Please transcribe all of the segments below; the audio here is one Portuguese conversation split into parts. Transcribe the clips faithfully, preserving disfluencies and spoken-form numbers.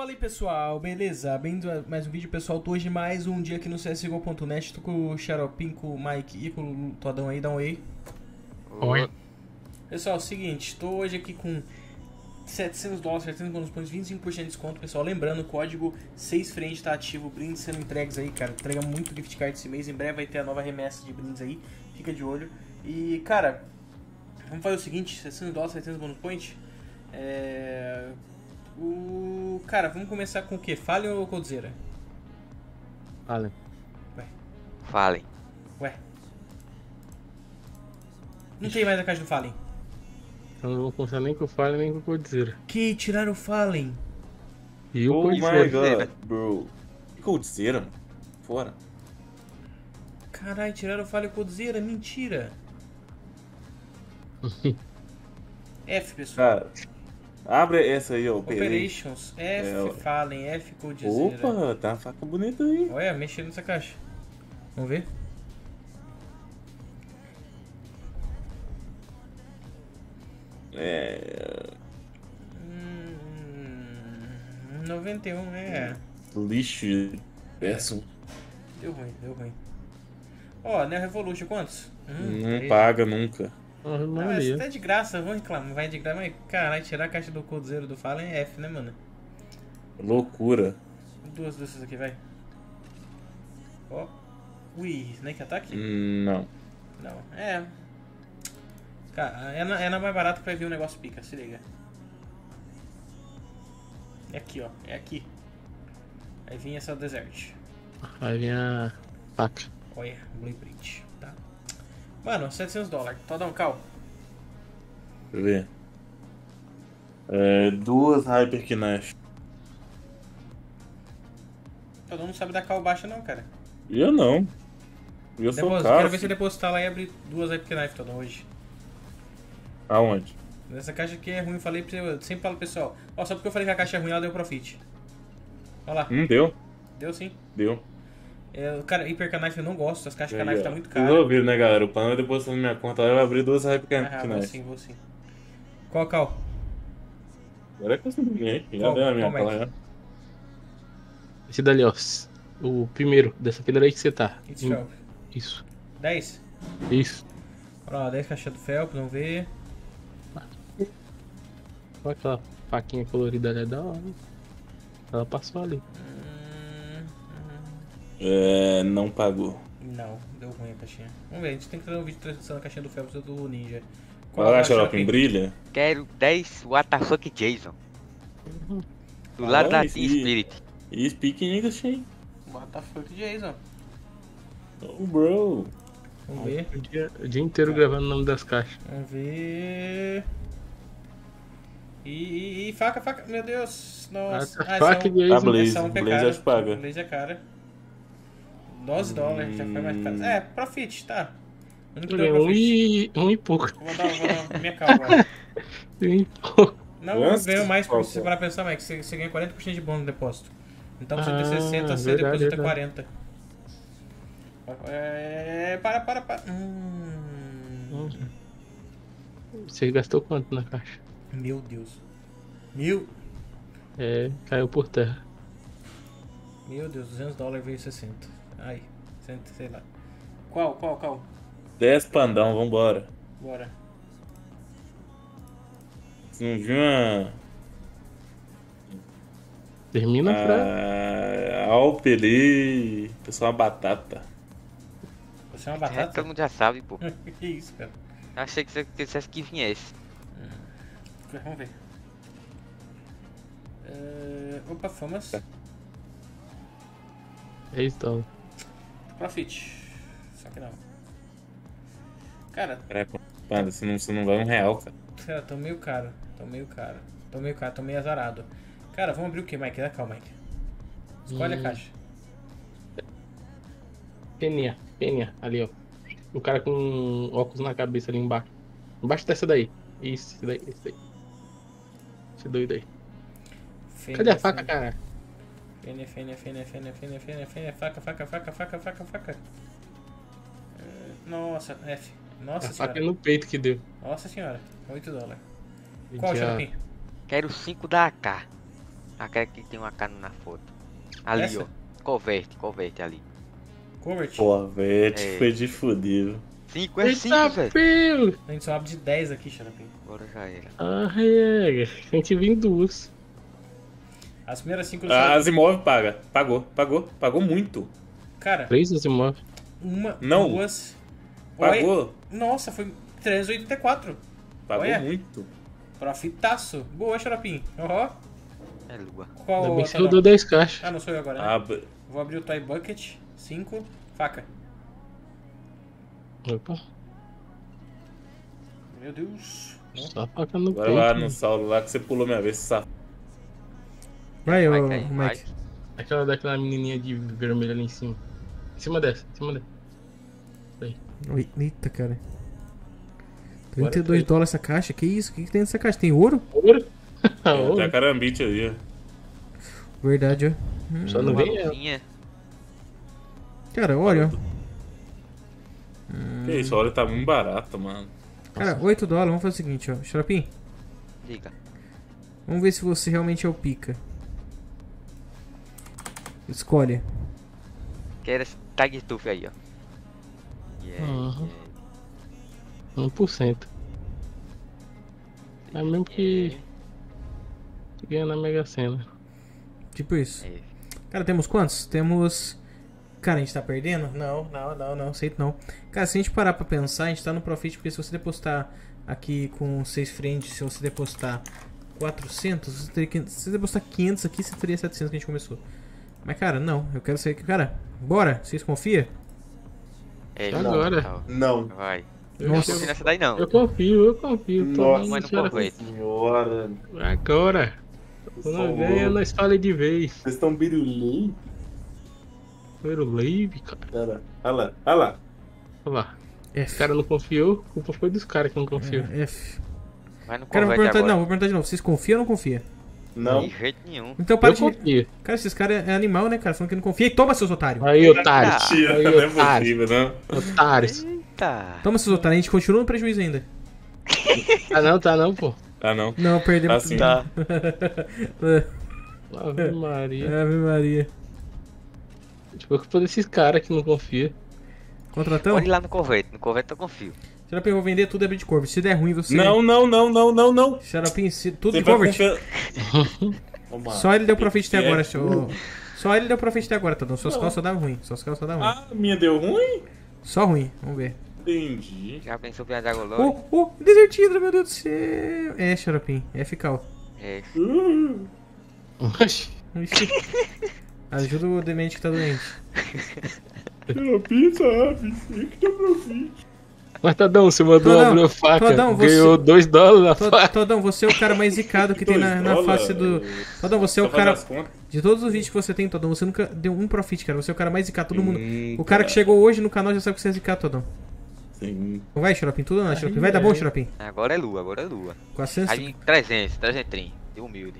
Fala aí pessoal, beleza? Bem-vindo a mais um vídeo, pessoal. Tô hoje mais um dia aqui no C S G O ponto net. Tô com o Xaropim, com o Mike e com o Todão aí, dá um oi. Oi. Pessoal, seguinte, tô hoje aqui com setecentos dólares, setecentos bônus pontos, vinte e cinco por cento de desconto, pessoal. Lembrando, o código seis frente tá ativo, brindes sendo entregues aí, cara. Entrega muito gift card esse mês, em breve vai ter a nova remessa de brindes aí, fica de olho. E, cara, vamos fazer o seguinte, setecentos dólares, setecentos bônus point. É... O... Cara, vamos começar com o quê? Fallen ou Coldzera? Fallen. Ué. Fallen. Ué. Não tem mais a caixa do Fallen. Eu não vou começar nem com o Fallen nem com o Coldzera. Que tiraram o Fallen? E o Oh my Coldzera. god, bro. Que Coldzera, mano? Fora. Caralho, tiraram o Fallen e o Coldzera? Mentira. F, pessoal. Cara, abre essa aí, ó. Operations, F, É, Fallen, F, Coldzera. Opa, tá uma faca bonita aí. Olha, mexendo nessa caixa. Vamos ver? É. Hum, noventa e um, é. Lixo. Péssimo. Deu ruim, deu ruim. Ó, Neo Revolution, quantos? Hum, Não treze. paga nunca. Ah, Não, mas Maria. tá de graça, vamos reclamar, vai de graça, mas caralho, tirar a caixa do Coldzera do Fallen é F, né, mano? Loucura. Duas dessas aqui, vai. Ó. Ui, Snake Attack? Hum, Não. Não, é. Cara, é na, é na mais barata que vai vir um negócio pica, se liga. É aqui, ó, é aqui. Aí vinha essa Desert. Aí vem a faca. Olha, Blueprint, tá? Mano, setecentos dólares. Todão, cal. Deixa eu ver. É, duas Hyper Knife. Todão não sabe dar cal baixa não, cara. Eu não. Eu sou Depois, caro. quero ver se depositar lá e abrir duas Epic Knife, Todão, hoje. Aonde? Essa caixa aqui é ruim, falei pra você, eu sempre falo pro pessoal. Ó, só porque eu falei que a caixa é ruim, ela deu profit. Olha lá, Hum, deu. deu sim. Deu. É, cara, Hyper Knife eu não gosto, as caixas Aí, Knife ó. tá muito Vocês caro. ouviram, né, galera? O plano é depositar na minha conta, eu vou abrir duas Hyper Ah, vou Knife. sim, vou sim. Qual cal? Agora é que eu sei ninguém. Já Qual? deu a minha Qual, Mike? fala, já. Esse dali, ó. O primeiro, dessa fileira aí que você tá. It's Hum, Felp. Isso. dez? Isso. Olha lá, dez caixas do Felp, vamos ver. Olha aquela faquinha colorida ali, é da hora. Ela passou ali. Hum, hum, É, não pagou. não, deu ruim a caixinha. Vamos ver, a gente tem que fazer um vídeo testando a caixinha do Felps do Ninja. Vai lá, é a Xaropim, Xaropim? brilha. Quero dez What the fuck Jason. Do Ah, lado da esse- Team Spirit. E speak English, hein? What the fuck, Jason? Oh, bro. Vamos ver, O dia, o dia inteiro gravando o nome das caixas. vamos ver. E, e, e faca, faca, meu Deus. Nossa. Ah, Ah, faca essa é e um- Tá, Jason. Blaze. essa é um Blaze pecado. acho que paga. Blaze é cara. doze dólares, já foi mais caro. É, profit, tá. O único que É deu um profit. e, um e pouco. Vou dar, vou dar minha calma agora. Um e pouco. Não, Nossa, eu ganho mais por qual, você qual? para pensar, Mike. Você, você ganha quarenta por cento de bônus no depósito. Então você tem Ah, sessenta, você verdade, deposita verdade. quarenta. É, para, para, para. Hum, Você gastou quanto na caixa? meu Deus. Mil. É, caiu por terra. Meu Deus, duzentos dólares veio sessenta. Ai, cem, sei lá. Qual, qual, qual? dez pandão, vambora. Bora. Você não viu uma. Termina a frase. A Alpe ali. Pessoal, uma batata. Você é uma É, batata? todo mundo já sabe, pô. Que isso, cara? Achei que você dissesse que viesse. Vamos ver. É, opa, famas. É isso, então. Profit. Só que não. Cara, Caraca, mano, você não, você não vai um real, cara. cara, tô meio caro. Tô meio caro. Tô meio caro, tô meio azarado. Cara, vamos abrir o que, Mike? Dá calma, Mike. Escolhe Hum. a caixa. Peninha, peninha, ali, ó. O cara com óculos na cabeça ali embaixo. Embaixo dessa daí. Isso, esse daí, esse daí. Esse doido aí. Fênia, Cadê a faca, fênia, cara? Fênia, fênia, fênia, fênia, fênia, fênia, fênia, faca, faca, faca, faca, faca, faca. É, Nossa, F. Nossa A faca é senhora. no peito que deu. Nossa senhora. oito dólares. Qual, Já- Xaropim? Quero cinco da A K. Aquela que tem uma cana na foto. Ali, Essa? ó. Converte, converte ali. Convert. Pô, velho, É. foi de fudido. cinco é cinco, Eita, velho. filho! A gente só abre de dez aqui, Xaropim. Agora já era. Ai, ai, a gente vem duas. As primeiras cinco... A Asimov paga. Pagou, pagou, pagou muito. Cara, Três Asimov. uma, Não. duas... Olha- Pagou, Nossa, foi trezentos e oitenta e quatro. pagou Olha. muito. Profitaço. Boa, Xaropim. Aham. É lua. Qual Ainda o bem que você Todão? rodou dez caixas. Ah, não sou eu agora, né? Ah, Vou abrir o Toy Bucket. cinco. Faca. Opa, Meu Deus. Não. só a faca no agora lá peito. no Saulo lá que você pulou minha vez, safado. Vai, Vai ô, cair, Mike. vai. Aquela daquela menininha de vermelho ali em cima. Em cima dessa, em cima dessa. Oi, eita, cara. Agora trinta e dois foi. dólares essa caixa? Que isso? O que, que tem nessa caixa? Tem ouro? Ouro? É, Ouro. tem a carambite ali, ó. Verdade, ó. Hum. Só não Uma vem ela. luzinha. Cara, olha, ó. Que isso, olha, tá muito barato, mano. Cara, oito dólares. Vamos fazer o seguinte, ó. Xaropim, Diga. vamos ver se você realmente é o pica. Escolhe. Quero esse tag stuff aí, ó. Yeah, Uhum. yeah. um por cento. É mesmo que ganha na Mega Sena. Tipo isso. É. Cara, temos quantos? Temos... Cara, a gente tá perdendo? Não, não, não, não. Aceito não. Cara, se a gente parar pra pensar, a gente tá no profit, porque se você depositar aqui com seis friends, se você depositar quatrocentos, você teria que... Se você depositar quinhentos aqui, você teria setecentos que a gente começou. Mas, cara, não. Eu quero saber que... Cara, bora. Vocês confiam? É, Agora. tá, ó. Não. Vai. Eu, Nossa. Não confio nessa daí não. eu confio, eu confio. Tô Nossa. vendo Mas não senhora- converte. Senhora. Agora. Quando ganha, nós fala de vez. Vocês estão birulim? Primeiro Lave, cara. Olha lá, olha lá, olha lá. Olha lá. O F. cara não confiou, a culpa foi dos caras que não confiou. É, F. Mas não Cara, vou converte perguntar... agora. Não, vou perguntar de novo. Vocês confiam ou não confiam? Não. De jeito nenhum. Então para Eu de... confio. Cara, esses caras é animal, né, cara? Falando que não confia. E toma, seus otários. Aí, otário. Mentira, Aí, não é otário. possível, não. Otários. Eita. Toma, seus otários. A gente continua no prejuízo ainda. Tá não, tá não, pô. Ah, não. Não, perdemos. Assim. Tá. Ave Maria. Ave Maria. Tipo, culpa desses caras que não confiam. Contratão? Pode ir lá no converte. No converte eu confio. Xaropim, eu vou vender tudo abrir de corvo. Se der ruim, você... Não, não, não, não, não, não. Xaropim, se... tudo Você de vai convert. confiar. Vamos lá. Só ele deu profit até É. agora. Show. Só ele deu profit até agora, Tadão. Suas calças dão ruim. Suas calças dão ruim. Ah, a minha deu ruim? Só ruim. Vamos ver. Entendi. Já pensou em Dragolore? Oh, oh, desertidra, meu Deus do céu. É, Xaropim. É fical. É. Uh, Oxi. Ixi. Ajuda o demente que tá doente. a pizza, você que deu profit. Mas Tadão, você mandou Todão, abrir a faca, Todão, você- ganhou dois dólares na Tod- faca. Todão, você é o cara mais zicado que tem na, na Dois face do... dólares. Todão, você é o Só fazer cara... as contas. De todos os vídeos que você tem, Todão, você nunca deu um profit, cara. Você é o cara mais zicado. Todo mundo... Hum, O cara que chegou hoje no canal já sabe que você é zicado, Todão. Sim. Não vai, Xaropim? Tudo ou não, Xaropim? Vai dar bom, Xaropim? Agora é lua, agora é lua. quatrocentos... Aí vem trezentos, trezentos trinta. De humilde.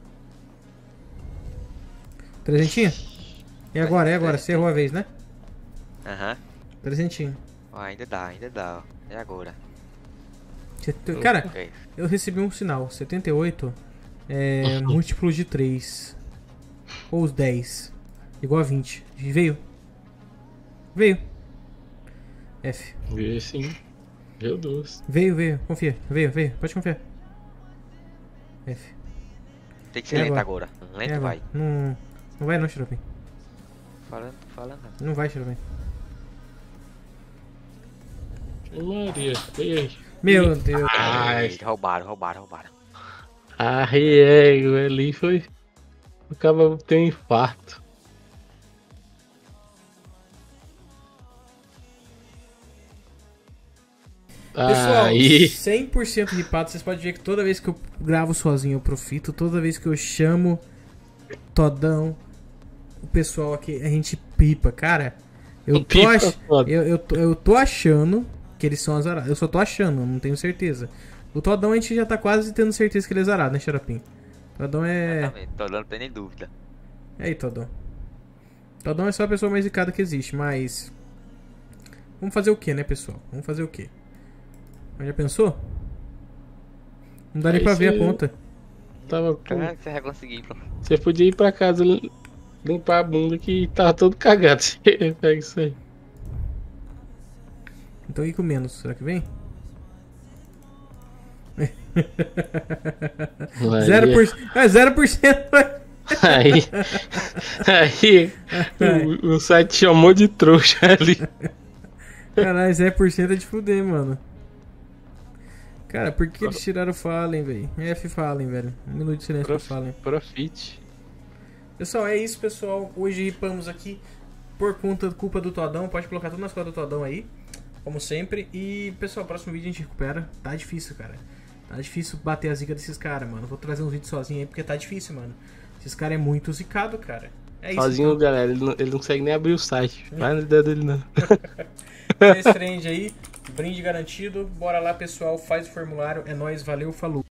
Trezentinho? E agora, é agora. Você errou a vez, né? Aham. Trezentinho. Ó, ainda dá, ainda dá, ó. É agora. Você te- Cara, Ok. eu recebi um sinal. setenta e oito é múltiplo de três. Ou os dez. Igual a vinte. E veio. Veio. F. Vê sim. Meu Deus. Veio, veio. Confia. Veio, veio. Pode confiar. F. Tem que ser É lento agora. agora. Lento É, vai. Não, não vai não, Xaropim. Falando, falando. Não vai, Xaropim. Maria, e aí? Meu Deus. Ai. Ai, roubaram, roubaram, roubaram. Arriego, ali foi. Acaba ter um infarto. Pessoal, Aí. cem por cento ripado. Vocês podem ver que toda vez que eu gravo sozinho eu profito. Toda vez que eu chamo Todão, o pessoal aqui, a gente pipa. Cara, eu tô, Pipa ach... foda. eu, eu, tô, eu tô achando que eles são azarados. Eu só tô achando, não tenho certeza. O Todão a gente já tá quase tendo certeza que ele é azarado, né, Xaropim? Todão é... Exatamente, tô dando, não tem nem dúvida. E aí, Todão? Todão é só a pessoa mais zicada que existe, mas... Vamos fazer o que, né, pessoal? Vamos fazer o que? Já pensou? Não dá nem É pra isso ver a aí. conta. tava com... Caraca, você vai conseguir, pô. Você podia ir pra casa lim- limpar a bunda que tava todo cagado. Você pega isso aí. Então ir com menos, será que vem? zero por cento. É, zero por cento. Aí, aí o, o site chamou de trouxa ali. Caralho, zero por cento é de fuder, mano. Cara, por que eles tiraram o Fallen, velho? F Fallen, velho. Um minuto de silêncio pro Prof, Fallen. profit. Pessoal, é isso, pessoal. Hoje ripamos aqui por conta, culpa do Todão. Pode colocar tudo nas costas do Todão aí, como sempre. E, pessoal, próximo vídeo a gente recupera. Tá difícil, cara. Tá difícil bater a zica desses caras, mano. Vou trazer uns vídeos sozinho aí, porque tá difícil, mano. Esses caras é muito zicado, cara. É isso. Sozinho, Então. galera, ele não, ele não consegue nem abrir o site. Vai na ideia dele, não. Esse trend aí, brinde garantido. Bora lá, pessoal. Faz o formulário. É nóis, valeu, falou.